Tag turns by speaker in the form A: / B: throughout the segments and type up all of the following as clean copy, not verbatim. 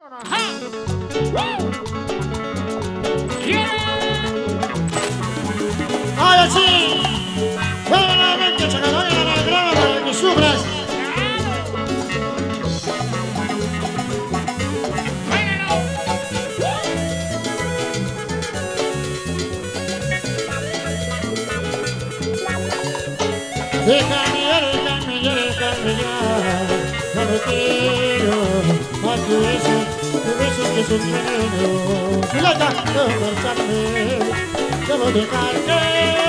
A: Ahora sí, nuevamente Chacalón en el programa para que sufras. Déjame ya, no me quiero a tu beso que es un veneno. Chuleta, no marcharme, debo dejarte,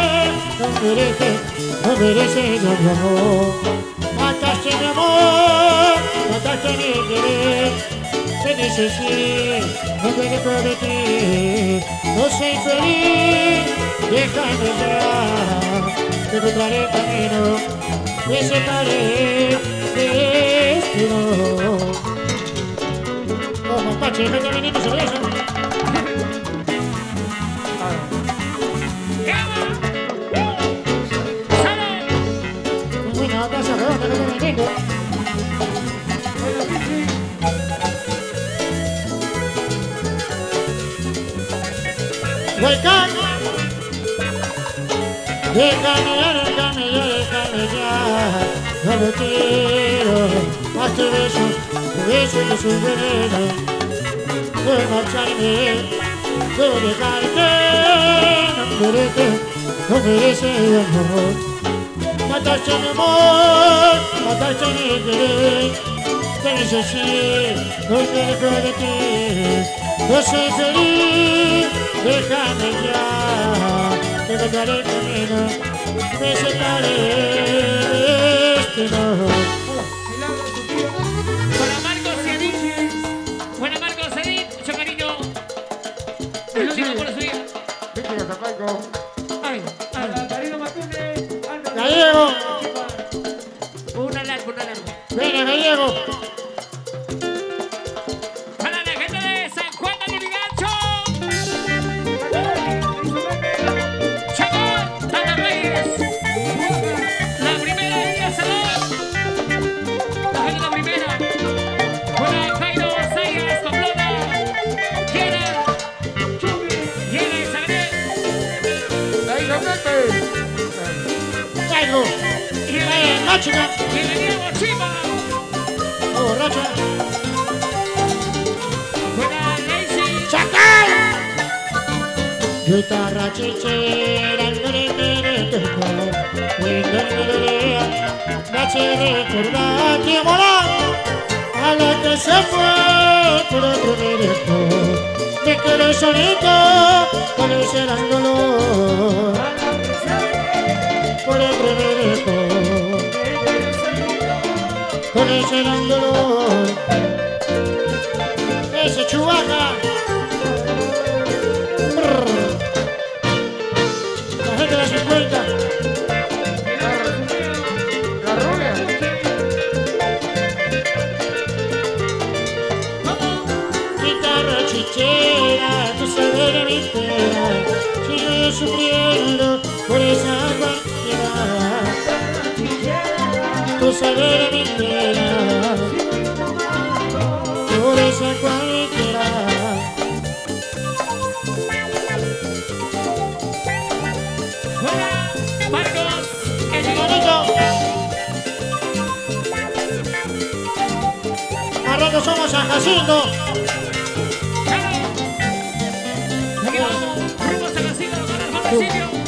A: no mereces mi amor. Mataste mi amor, mataste mi querer. Te dices sí, no me dejo de ti, no soy feliz, déjame ya. Te encontraré el camino, me separé de destino. Oh, mapache, vete viniendo sobre eso. Muy buena casa redonda, vete viniendo. Welcome. Déjame ya, no me quiero más tu beso que es un veneno. Debo marcharme, debo dejarte, no mereces mi amor. Mataste mi amor, mataste mi querer. Te dices sí, no te dejo de ti, no soy feliz, déjame ya. Te encontraré el camino, me separé de destino.
B: Buena Marcos Edith, buena Marcos Edith, mucho cariño. El último por su vida. Ay,
A: Gallego,
B: una larga.
A: venga Gallego.
B: Para la gente de San Juan de Lurigancho. La primera de Villa Salón. La gente la primera. Buena Jairo Sayas, Complona. Llena y Sagré.
A: Gallego,
B: Y venía
A: Máchica,
B: Bochima.
A: borracha.
B: Buena Lazy.
A: ¡Chacal! Guitarra chichera, me hace recordar mi amor a la que se fue por otro directo. Me quedé solito con ese gran dolor por otro directo, con ese gran dolor, ese Chubaca. La gente de 50.
C: La rubia.
A: Guitarra chichera, tú sabes de mi pena. Sigo yo sufriendo por esa cualquiera. Tú sabes de mi pena, por esa cualquiera.
B: Buena Marcos Edith.
A: Bonito. Más rato somos San Jacinto.
B: Aquí vamos, rumbo a San Jacinto, con el municipio.